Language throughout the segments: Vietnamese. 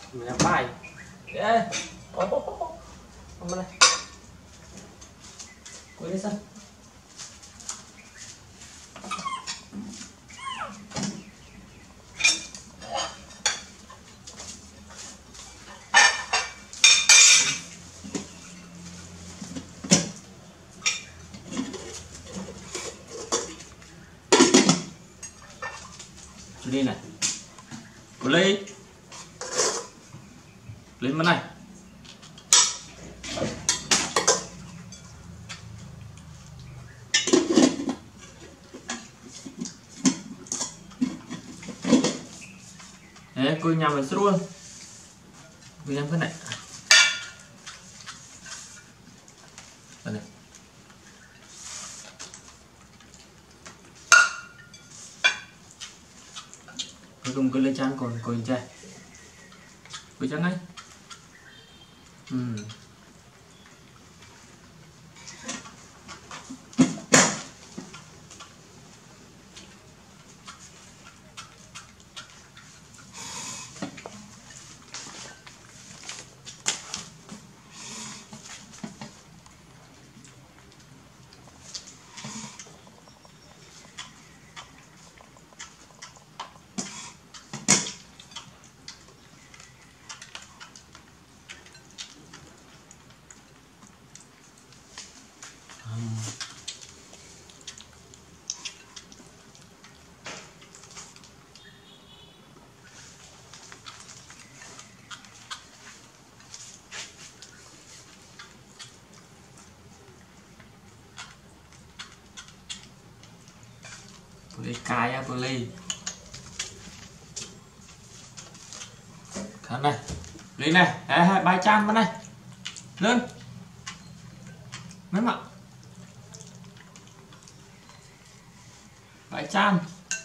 mẹ bài ê không đây quên đi sao đi này Polee lên bên này đấy cô nhằm vào luôn cô nhằm cái này đây này cùng cái lấy chán còn coi chơi coi chán này Polee cay á Polee khăn này lên này bài chan bên này lên mấy mặt bài chan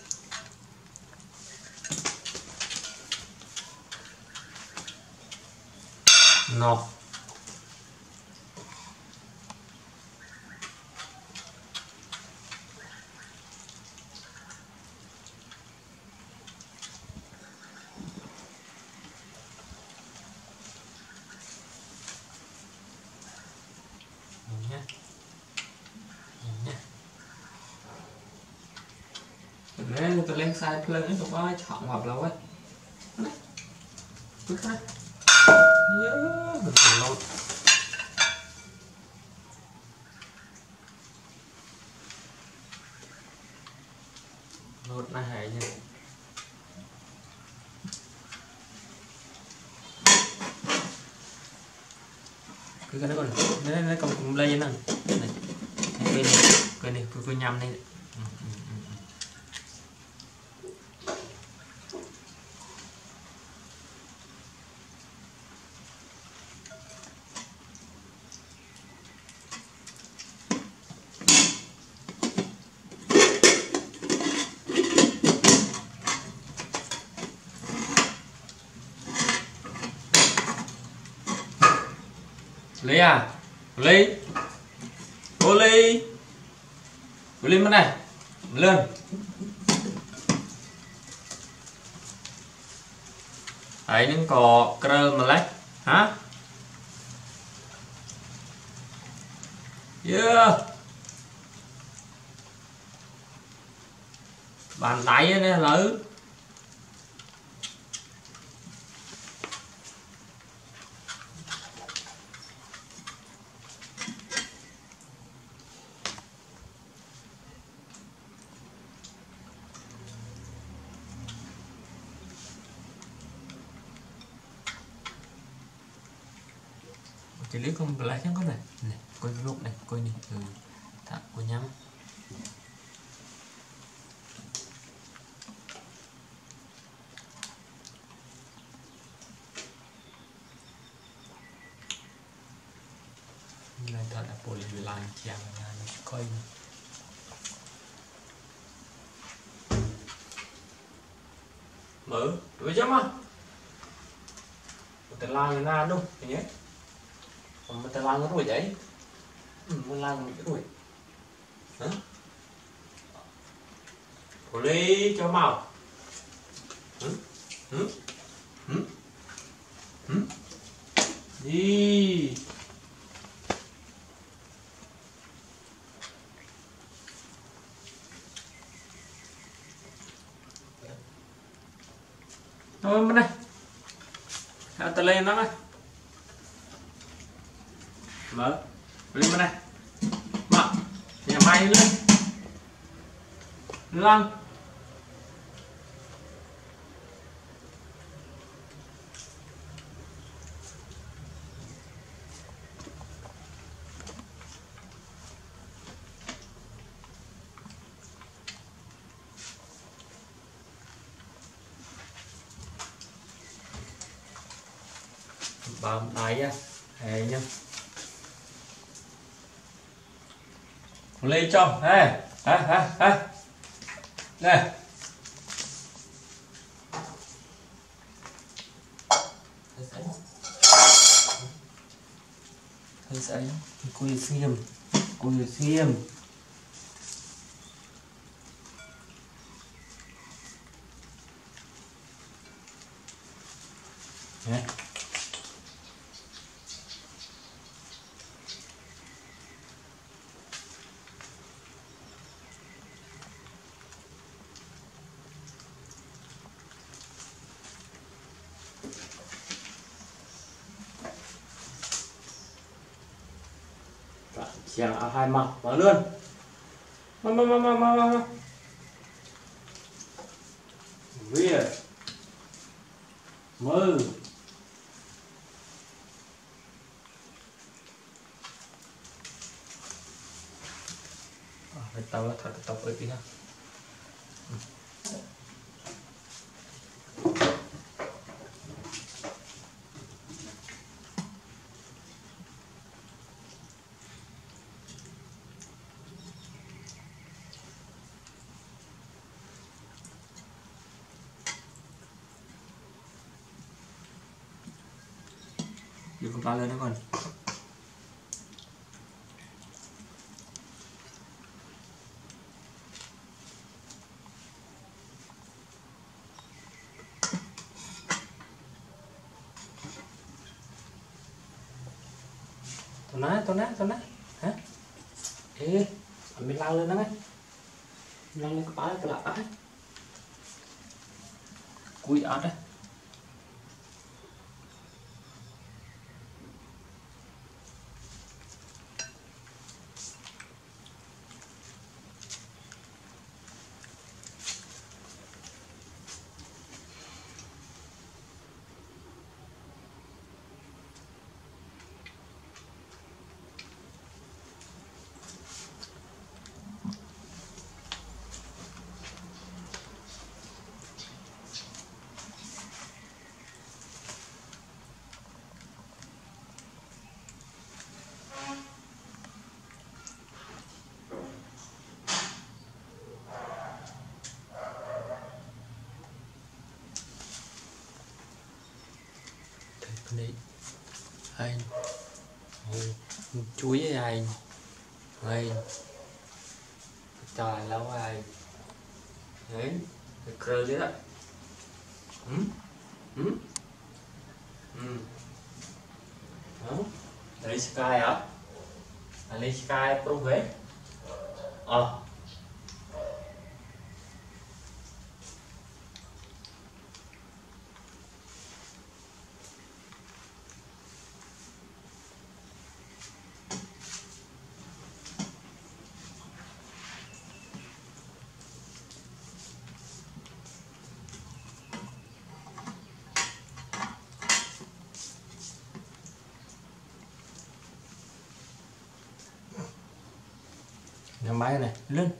nó đấy tôi lên sai plug ấy cũng có chọn hoặc là ấy cứ khác lột này hay nha cứ cái nó còn nó còn lây nè này cái này cứ nhầm này Polee à Polee Polee Polee bên này lên đấy những cò cơ mà lấy hả yeah bàn tay này lớn chỉ lấy con lại chẳng có này này coi lúc này coi đi thả coi nhắm này thật là Polee bị làm chèn là nó coi mở đuổi chấm á một la người na đâu nhé mà ta lan nó đuổi vậy mình lan mình cái đuổi hả Polee cho màu đi. Thôi bên đây ta lên nó này, mở lên bên này mở nhà máy lên lăn bấm đáy nha, hay nhá, lên trong, đây, đây, hơi sấy, cùi xiêm, này. Chàng hai mặt vào luôn, mà Weird. Mơ phải tao thật tao ở kia. Đưa con ba lên đó con. Tao ná hả? Ê, mình lao lên đó ngay, lao lên cái bãi cái lạ ấy, cùi ớt đấy. Đấy anh chuối với anh trời lâu ai đấy cơ chứ đó. Đó. Đấy Sky hả? Lấy Sky Pro về nhà máy này lên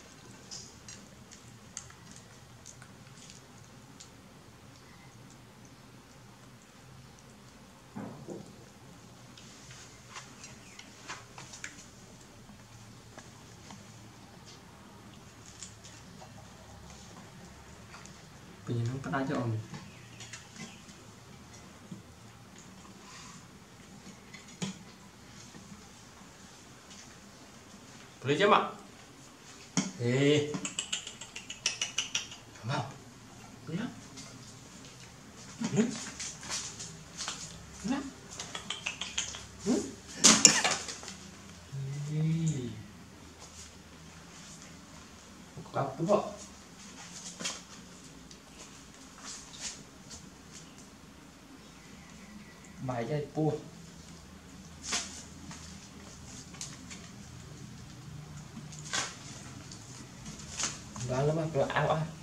bây giờ nó bắt đá cho ông Polee chứ mà ê come on yeah Cặp đúng không? Bài dây pua đó lắm mà áo á